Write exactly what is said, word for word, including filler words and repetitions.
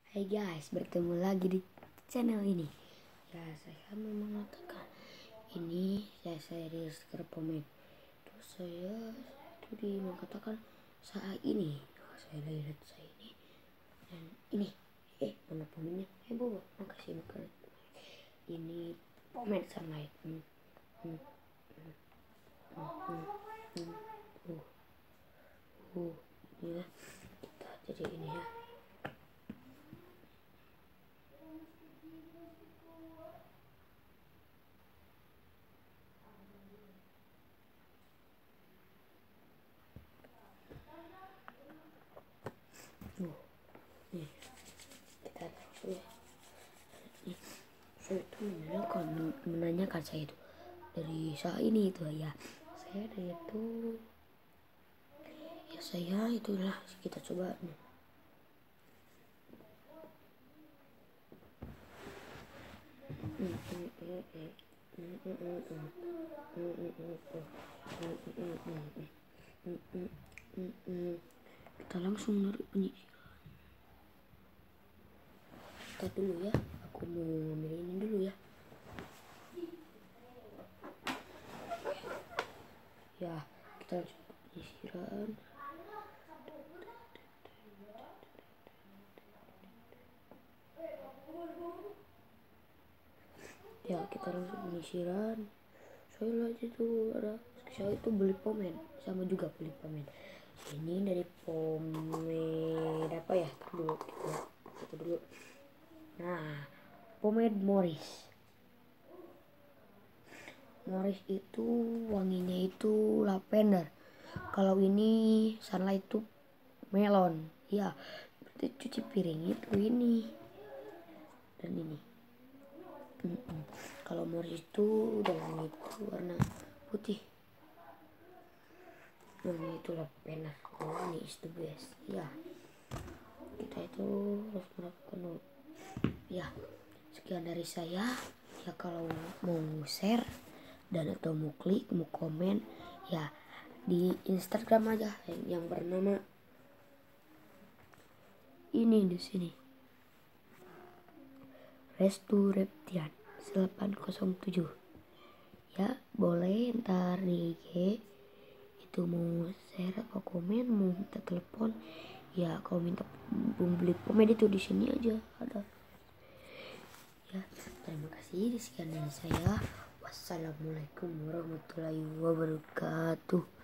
Hai guys, bertemu lagi di channel ini. Ya, saya mau mengatakan ini saya saya di stiker pomade. Terus saya itu di mengatakan saat ini. Nah, saya lihat saya ini dan ini. Eh, mana pomade-nya? Eh, bawa. Makasih makan. Ini pomade sunlight. Hmm. Hmm. Hmm. Hmm. Hmm. Uh. Uh. Ya. Kita jadi ini ya. Uh. Nih. Kita taruh ya. Nih. Saya itu menanyakan, menanyakan saya itu dari saat ini itu ya. Saya dari itu ya saya itulah kita coba nih. Kita langsung naruh penyisiran. Kita dulu ya. Aku mau ambil ini dulu ya. Ya, kita langsung penyisiran. Ya, kita langsung penyisiran. Saya lihat itu ada, saya itu beli pomade, sama juga beli pomade. Ini dari pomade apa ya? Dulu kita, kita dulu. Nah, pomade Morris. Morris itu wanginya itu lavender. Kalau ini sunlight itu melon. Ya, berarti cuci piring itu ini dan ini. Mm-mm. Kalau Morris itu dalamnya itu warna putih. Nah, ini itu lavender. Oh, ini is the best. Ya, kita itu harus melakukan dulu. Ya, sekian dari saya. Ya, kalau mau share dan atau mau klik, mau komen, ya di Instagram aja yang, yang bernama ini di sini. Restu Reptian delapan nol tujuh. Ya, boleh ntar di I G itu mau share atau komen, mau minta telepon. Ya, kalau minta beli pomade itu di sini aja ada. Ya, terima kasih. Sekian dari saya. Wassalamualaikum warahmatullahi wabarakatuh.